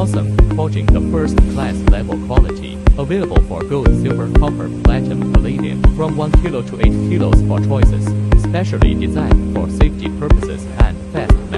awesome, forging the first-class level quality, available for gold, silver, copper, platinum, palladium, from 1 kilo to 8 kilos for choices, specially designed for safety purposes and fast